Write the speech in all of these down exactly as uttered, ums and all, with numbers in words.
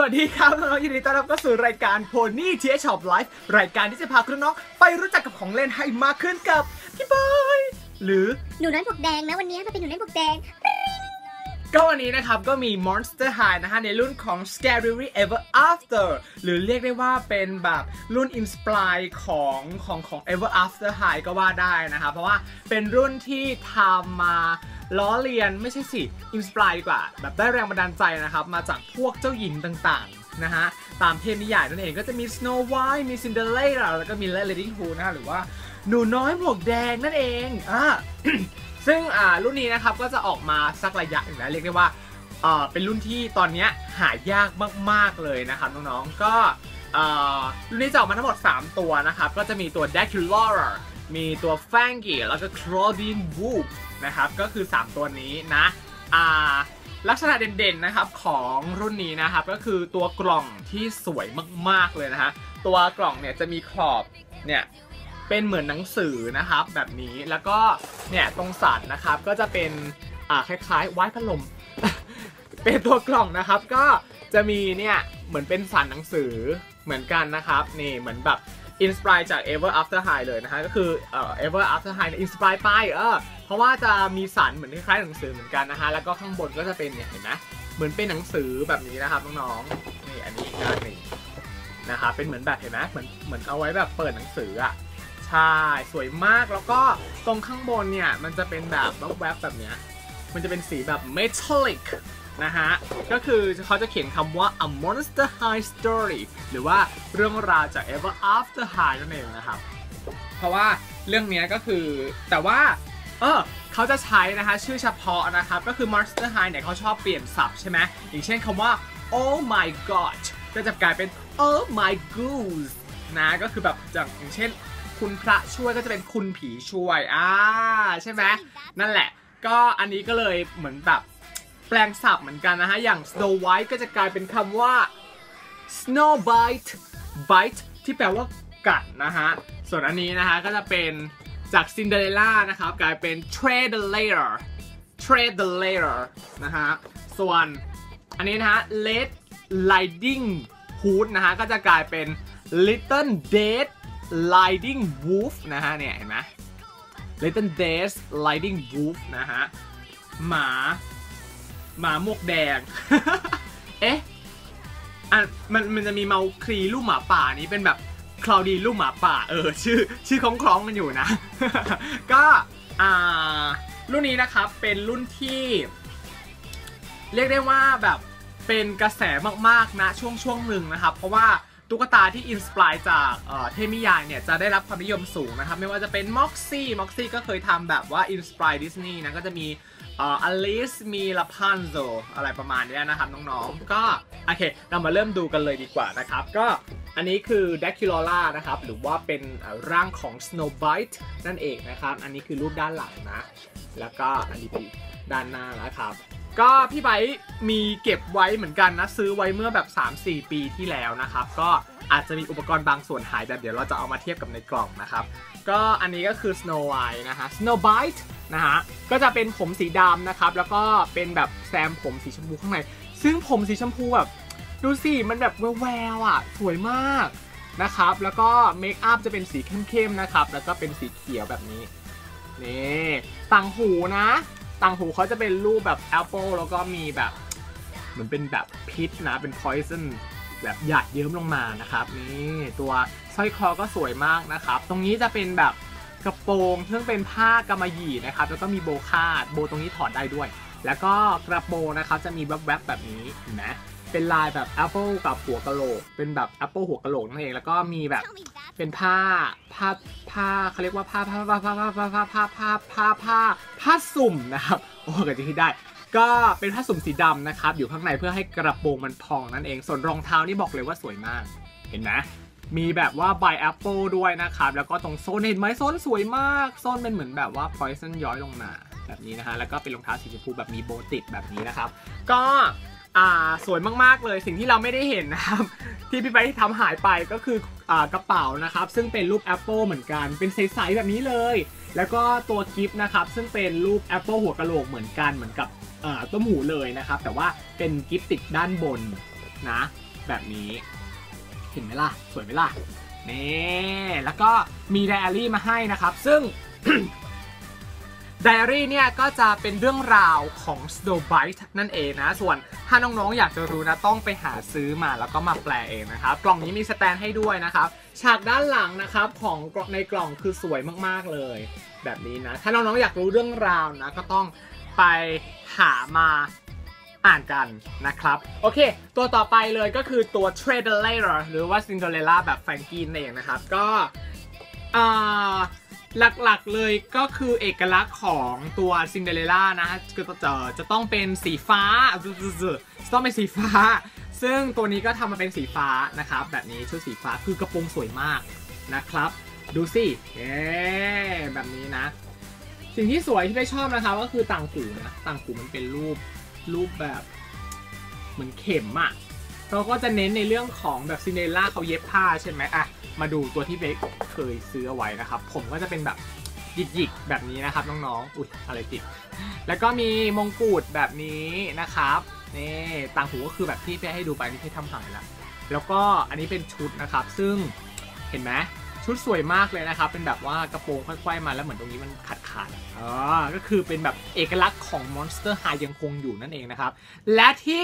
วัสดีครับน้องๆยินดีต้อนรับเข้าสู่รายการ Pony ที เอช Shop Life รายการที่จะพาคุณน้องไปรู้จักกับของเล่นให้มากขึ้นกับพี่บอยหรือหนูน้อยบวกแดงนะวันนี้มาเป็นหนูน้อยบวกแดงก็วันนี้นะครับก็มี Monster High นะฮะในรุ่นของ Scary Ever After หรือเรียกได้ว่าเป็นแบบรุ่น Inspire ของของของ Ever After High ก็ว่าได้นะครับเพราะว่าเป็นรุ่นที่ทำมาล้อเลียนไม่ใช่สิอินสปายดีกว่าแบบได้แรงบันดาลใจนะครับมาจากพวกเจ้าหญิงต่างๆนะฮะตามเทพนิยายนั่นเองก็จะมี Snow White มี Cinderella แล้วก็มี Lady Who นะหรือว่าหนูน้อยหมวกแดงนั่นเองอ่า ซึ่งอ่ารุ่นนี้นะครับก็จะออกมาสักระยะหนึ่งแล้วเรียกได้ว่าอ่าเป็นรุ่นที่ตอนนี้หายากมากๆเลยนะครับน้องๆก็อ่ารุ่นนี้จะออกมาทั้งหมดสามตัวนะครับก็จะมีตัว Dracula มีตัว Fangy แล้วก็ Claudine Wolf นะครับก็คือสามตัวนี้นะอ่าลักษณะเด่นๆนะครับของรุ่นนี้นะครับก็คือตัวกล่องที่สวยมากๆเลยนะฮะตัวกล่องเนี่ยจะมีขอบเนี่ยเป็นเหมือนหนังสือนะครับแบบนี้แล้วก็เนี่ยตรงสันนะครับก็จะเป็นอ่าคล้ายๆไว้พัดลม เป็นตัวกล่องนะครับก็จะมีเนี่ยเหมือนเป็นสันหนังสือเหมือนกันนะครับนี่เหมือนแบบอินสปายจาก Ever After High เลยนะฮะก็คือเอ่อ Ever After High เนี่ยอินสปายไปเออเพราะว่าจะมีสันเหมือนคล้ายๆหนังสือเหมือนกันนะฮะแล้วก็ข้างบนก็จะเป็นเนี่ยเห็นไหมเหมือนเป็นหนังสือแบบนี้นะครับน้องๆนี่อันนี้อีกด้านหนึ่งนะครับเป็นเหมือนแบบเห็นไหมเหมือนเหมือนเอาไว้แบบเปิดหนังสืออ่ะใช่สวยมากแล้วก็ตรงข้างบนเนี่ยมันจะเป็นแบบแวบๆแบบเนี้ยมันจะเป็นสีแบบ metallicนะฮะก็คือเขาจะเขียนคำว่า a monster high story หรือว่าเรื่องราวจาก Ever After High นั่นเองนะครับเพราะว่าเรื่องนี้ก็คือแต่ว่าเออเขาจะใช้นะคะชื่อเฉพาะนะครับก็คือ Monster High เนี่ยเขาชอบเปลี่ยนศัพท์ใช่ไหมอย่างเช่นคำว่า oh my god ก็จะกลายเป็น oh my goose นะก็คือแบบอย่างเช่นคุณพระช่วยก็จะเป็นคุณผีช่วยอ่าใช่ไหมนั่นแหละก็อันนี้ก็เลยเหมือนแบบแปลงศัพท์เหมือนกันนะฮะอย่าง Snow White ก็จะกลายเป็นคำว่า Snow Bite Bite ที่แปลว่ากัดนะฮะส่วนอันนี้นะฮะก็จะเป็นจาก Cinderella นะครับกลายเป็น Tread the Layer Tread the Layer นะฮะส่วนอันนี้นะฮะ Red Riding Hood นะฮะก็จะกลายเป็น Little Dead Riding Wolf นะฮะเนี่ยเห็นไหม Little Dead Riding Wolf นะฮะหมาหมาหมวกแดง เอ๊ะอ่ะมันมันจะมีเมาครีลูกหมาป่านี้เป็นแบบคลาวดีลูกหมาป่าเออชื่อชื่อคล้องๆมันอยู่นะ ก็อ่ารุ่นนี้นะครับเป็นรุ่นที่เรียกได้ว่าแบบเป็นกระแสมากๆนะช่วงช่วงหนึ่งนะครับเพราะว่าตุ๊กตาที่อินสปายจากเทพนิยายเนี่ยจะได้รับความนิยมสูงนะครับไม่ว่าจะเป็นม็อกซี่ม็อกซี่ก็เคยทำแบบว่าอินสปายดิสนีย์นะก็จะมีอลิสมีลาพันโซอะไรประมาณนี้นะครับน้องๆก็โอเคเรามาเริ่มดูกันเลยดีกว่านะครับก็อันนี้คือ Dracula นะครับหรือว่าเป็นร่างของ Snow White นั่นเองนะครับอันนี้คือรูปด้านหลังนะแล้วก็อันนี้เป็นด้านหน้านะครับก็พี่ไบร์ทมีเก็บไว้เหมือนกันนะซื้อไว้เมื่อแบบ สามสี่ ปีที่แล้วนะครับก็อาจจะมีอุปกรณ์บางส่วนหายแต่เดี๋ยวเราจะเอามาเทียบกับในกล่องนะครับก็อันนี้ก็คือ Snow White นะฮะ Snow White นะฮะก็จะเป็นผมสีดำนะครับแล้วก็เป็นแบบแซมผมสีชมพูข้างในซึ่งผมสีชมพูแบบดูสิมันแบบแววๆอ่ะสวยมากนะครับแล้วก็เมคอัพจะเป็นสีเข้มๆนะครับแล้วก็เป็นสีเขียวแบบนี้นี่ต่างหูนะต่างหูเขาจะเป็นรูปแบบแอปเปิลแล้วก็มีแบบเหมือนเป็นแบบพิษนะเป็น poison แบบหยาดเยิ้มลงมานะครับนี่ตัวสร้อยคอก็สวยมากนะครับตรงนี้จะเป็นแบบกระโปรงซึ่งเป็นผ้ากำมะหยี่นะครับแล้วก็มีโบคาดโบตรงนี้ถอดได้ด้วยแล้วก็กระโปรงนะครับจะมีแวบๆแบบนี้เห็นไหมเป็นลายแบบแอปเปิลกับหัวกะโหลกเป็นแบบแอปเปิลหัวกะโหลกนั่นเองแล้วก็มีแบบเป็นผ้าผ้าผ้าเขาเรียกว่าผ้าผ้าผ้าผ้าผ้าผ้าผ้าผ้าผ้าผ้าผ้าสุ่มนะครับโอ้ก็จะคิดได้ก็เป็นผ้าสุ่มสีดำนะครับอยู่ข้างในเพื่อให้กระโปรงมันพองนั่นเองส่วนรองเท้านี่บอกเลยว่าสวยมากเห็นไหมมีแบบว่าใบแอปเปิลด้วยนะครับแล้วก็ตรงโซนเห็นไหมโซนสวยมากโซนเป็นเหมือนแบบว่าพอยซ์ย้อยลงมาแบบนี้นะฮะแล้วก็เป็นรองเท้าสีชมพูแบบมีโบติดแบบนี้นะครับก็อ่าสวยมากๆเลยสิ่งที่เราไม่ได้เห็นนะครับที่พี่ไปทำหายไปก็คืออ่ากระเป๋านะครับซึ่งเป็นรูปแอปเปิลเหมือนกันเป็นใสๆแบบนี้เลยแล้วก็ตัวกิฟต์นะครับซึ่งเป็นรูปแอปเปิลหัวกะโหลกเหมือนกันเหมือนกับต้มหูเลยนะครับแต่ว่าเป็นกิฟต์ติดด้านบนนะแบบนี้เห็นไหมล่ะสวยไหมล่ะนี่แล้วก็มีไดอารี่มาให้นะครับซึ่ง ไดอารี่เนี่ยก็จะเป็นเรื่องราวของ Snowbite นั่นเองนะส่วนถ้าน้องๆอยากจะรู้นะต้องไปหาซื้อมาแล้วก็มาแปลเองนะครับกล่องนี้มีสแตนให้ด้วยนะครับฉากด้านหลังนะครับของในกล่องคือสวยมากๆเลยแบบนี้นะถ้าน้องๆอยากรู้เรื่องราวนะก็ต้องไปหามาอ่านกันนะครับโอเคตัวต่อไปเลยก็คือตัว Tredelator หรือว่า Cinderella แบบแฟรงกี้นั่นเองนะครับก็อ่าหลักๆเลยก็คือเอกลักษณ์ของตัวซินเดอเรลล่านะคือจะจะต้องเป็นสีฟ้าต้องเป็นสีฟ้าซึ่งตัวนี้ก็ทำมาเป็นสีฟ้านะครับแบบนี้ชุดสีฟ้าคือกระโปรงสวยมากนะครับดูสิเอ๊แบบนี้นะสิ่งที่สวยที่ได้ชอบนะครับก็คือต่างหูนะต่างหูมันเป็นรูปรูปแบบเหมือนเข็มอ่ะเราก็จะเน้นในเรื่องของแบบซินเดอเรลล่าเขาเย็บผ้าใช่ไหมอ่ะมาดูตัวที่เบคเคยซื้อเอาไว้นะครับผมก็จะเป็นแบบหยิกๆแบบนี้นะครับน้องๆอุ๊ยอะไรติดแล้วก็มีมงกุฎแบบนี้นะครับนี่ต่างหูก็คือแบบที่เพ่ให้ดูไปที่เพ่ทำหายแล้วแล้วก็อันนี้เป็นชุดนะครับซึ่งเห็นไหมชุดสวยมากเลยนะครับเป็นแบบว่ากระโปรงค่อยๆมาแล้วเหมือนตรงนี้มันขาดๆอ๋อก็คือเป็นแบบเอกลักษณ์ของ Monster High ยังคงอยู่นั่นเองนะครับและที่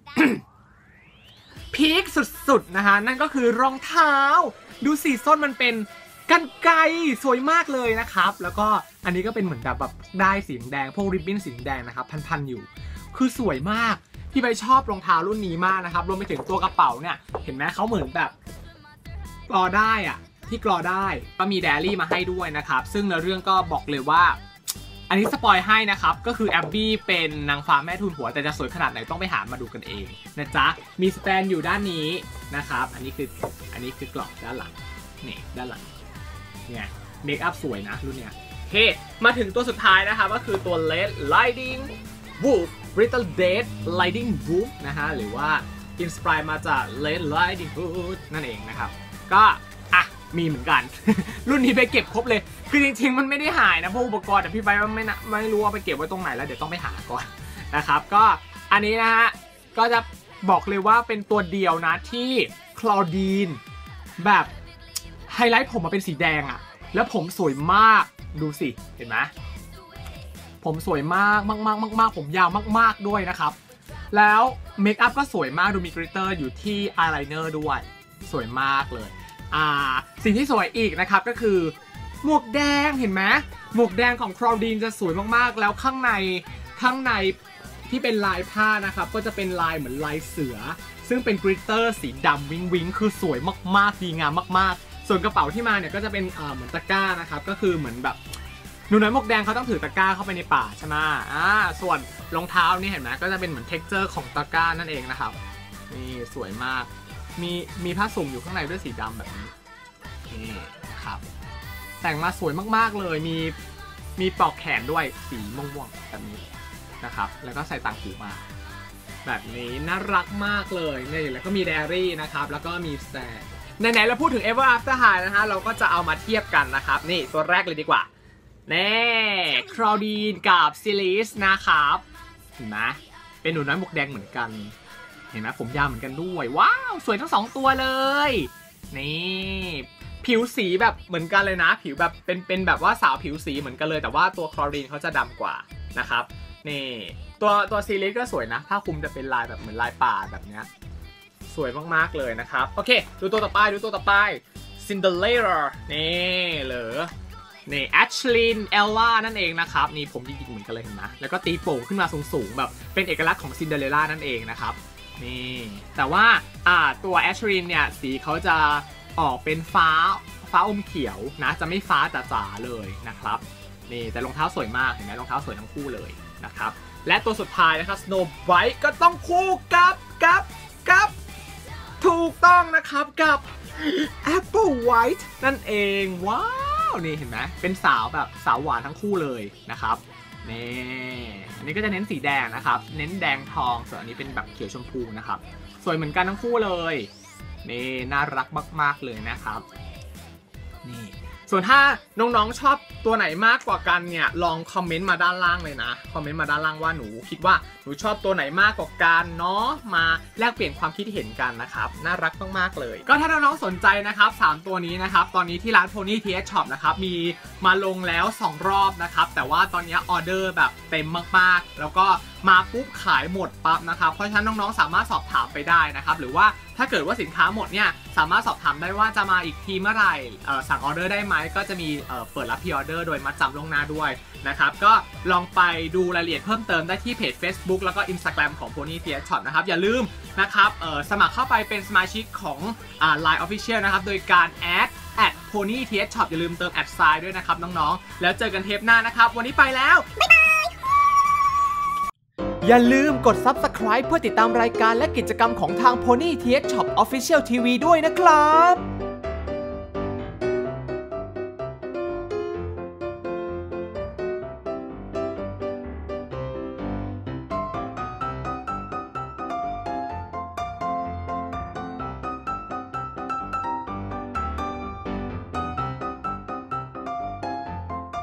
พีคสุดๆนะคะนั่นก็คือรองเท้าดูสีส้นมันเป็นกรรไกรสวยมากเลยนะครับแล้วก็อันนี้ก็เป็นเหมือนแบบแบบได้สีแดงพวกริบบิ้นสีแดงนะครับพันๆอยู่คือสวยมากพี่ใบชอบรองเท้ารุ่นนี้มากนะครับรวมไปถึงตัวกระเป๋าเนี่ยเห็นไหมเขาเหมือนแบบกรอได้อะที่กรอได้ก็มีไดอารี่มาให้ด้วยนะครับซึ่งในเรื่องก็บอกเลยว่าอันนี้สปอยให้นะครับก็คือแอบบี้เป็นนางฟ้าแม่ทุนหัวแต่จะสวยขนาดไหนต้องไปหามาดูกันเองนะจ๊ะมีสแตนอยู่ด้านนี้นะครับอันนี้คืออันนี้คือกล่องด้านหลังนี่ด้านหลังเนี่ยเมคอัพสวยนะรุ่นเนี้ยโอเคมาถึงตัวสุดท้ายนะครับก็คือตัว Red Riding Wolf Little Dead Riding Wolf นะฮะหรือว่าอินสปายมาจาก Red Riding Hood นั่นเองนะครับก็อ่ะมีเหมือนกัน รุ่นนี้ไปเก็บครบเลยคือจริงๆมันไม่ได้หายนะพวกอุปกรณ์แต่พี่ไฟว่าไม่นะไม่รู้ว่าไปเก็บไว้ตรงไหนแล้วเดี๋ยวต้องไปหาก่อนนะครับก็อันนี้นะฮะก็จะบอกเลยว่าเป็นตัวเดียวนะที่คลอดีนแบบไฮไลท์ผมมาเป็นสีแดงอะแล้วผมสวยมากดูสิเห็นไหมผมสวยมากมากมากมากผมยาวมากๆด้วยนะครับแล้วเมคอัพก็สวยมากดูมีกริตเตอร์อยู่ที่อายไลเนอร์ด้วยสวยมากเลยอ่าสิ่งที่สวยอีกนะครับก็คือหมวกแดงเห็นไหมหมวกแดงของคลอดีนจะสวยมากๆแล้วข้างในข้างในที่เป็นลายผ้านะครับก็จะเป็นลายเหมือนลายเสือซึ่งเป็นกริตเตอร์สีดำวิงวิงคือสวยมากๆดีงามมากๆส่วนกระเป๋าที่มาเนี่ยก็จะเป็นอ่าเหมือนตะกร้านะครับก็คือเหมือนแบบหนูน้อยหมวกแดงเขาต้องถือตะกร้าเข้าไปในป่าใช่ไหมอ่าส่วนรองเท้านี่เห็นไหมก็จะเป็นเหมือนเท็กเจอร์ของตะกร้านั่นเองนะครับนี่สวยมากมีมีผ้าสุ่มอยู่ข้างในด้วยสีดำแบบนี้นี่ครับแต่งมาสวยมากๆเลยมีมีปลอกแขนด้วยสีม่วงๆแบบนี้นะครับแล้วก็ใส่ต่างหูมาแบบนี้น่ารักมากเลยนี่แล้วก็มีไดอารี่นะครับแล้วก็มีสแตนไหนๆเราพูดถึง Ever After High นะฮะเราก็จะเอามาเทียบกันนะครับนี่ตัวแรกเลยดีกว่าแน่คลอดีนกับซิลิสนะครับเห็นไหมเป็นหนูน้อยหมวกแดงเหมือนกันเห็นไหมผมยาวเหมือนกันด้วยว้าวสวยทั้งสองตัวเลยนี่ผิวสีแบบเหมือนกันเลยนะผิวแบบเป็นเป็นแบบว่าสาวผิวสีเหมือนกันเลยแต่ว่าตัวคลอรีนเขาจะดำกว่านะครับนี่ตัวตัวซีรีส์ก็สวยนะผ้าคลุมจะเป็นลายแบบเหมือนลายป่าแบบเนี้ยสวยมากๆเลยนะครับโอเคดูตัวต่อไปดูตัวต่อไป Cinderella นี่เหรอนี่แอชลินเอลล่านั่นเองนะครับนี่ผมยิงๆเหมือนกันเลยเห็นไหมแล้วก็ตีโป่งขึ้นมาสูงๆแบบเป็นเอกลักษณ์ของซินเดอเรลล่านั่นเองนะครับนี่แต่ว่าอ่าตัวแอชลินเนี่ยสีเขาจะออกเป็นฟ้าฟ้าอมเขียวนะจะไม่ฟ้าจ๋าๆเลยนะครับนี่แต่รองเท้าสวยมากเห็นไหมรองเท้าสวยทั้งคู่เลยนะครับและตัวสุดท้ายนะครับ Snowbite ก็ต้องคู่กับกับกับถูกต้องนะครับกับ Apple White นั่นเองว้าวนี่เห็นไหมเป็นสาวแบบสาวหวานทั้งคู่เลยนะครับนี่อันนี้ก็จะเน้นสีแดงนะครับเน้นแดงทองส่วนอันนี้เป็นแบบเขียวชมพูนะครับสวยเหมือนกันทั้งคู่เลยนี่น่ารักมากๆเลยนะครับนี่ส่วนถ้าน้องๆชอบตัวไหนมากกว่ากันเนี่ยลองคอมเมนต์มาด้านล่างเลยนะคอมเมนต์มาด้านล่างว่าหนูคิดว่าหนูชอบตัวไหนมากกว่ากันเนาะมาแลกเปลี่ยนความคิดเห็นกันนะครับน่ารักมากๆเลยก็ถ้าน้องๆสนใจนะครับสามตัวนี้นะครับตอนนี้ที่ร้าน Pony ที เอช Shop นะครับมีมาลงแล้วสองรอบนะครับแต่ว่าตอนนี้ออเดอร์แบบเต็มมากๆแล้วก็มาปุ๊บขายหมดปั๊บนะครับเพราะฉะนั้นน้องๆสามารถสอบถามไปได้นะครับหรือว่าถ้าเกิดว่าสินค้าหมดเนี่ยสามารถสอบถามได้ว่าจะมาอีกทีเมื่อไหร่สั่งออเดอร์ได้ไหมก็จะมีเปิดรับพรีออเดอร์โดยมัดจำล่วงหน้าด้วยนะครับก็ลองไปดูรายละเอียดเพิ่มเติมได้ที่เพจ Facebook แล้วก็ Instagram ของ Pony ที เอช Shop นะครับอย่าลืมนะครับสมัครเข้าไปเป็นสมาชิกของไลน์ Official นะครับโดยการแอดแอด Pony ที เอช Shop อย่าลืมเติมแอดไซน์ด้วยนะครับน้องๆแล้วเจอกันเทปหน้านะครับวันนี้ไปแล้วบ๊ายบายอย่าลืมกด ซับสไครบ์ เพื่อติดตามรายการและกิจกรรมของทาง Pony ที เอช Shop Official ที วี ด้วยนะครับ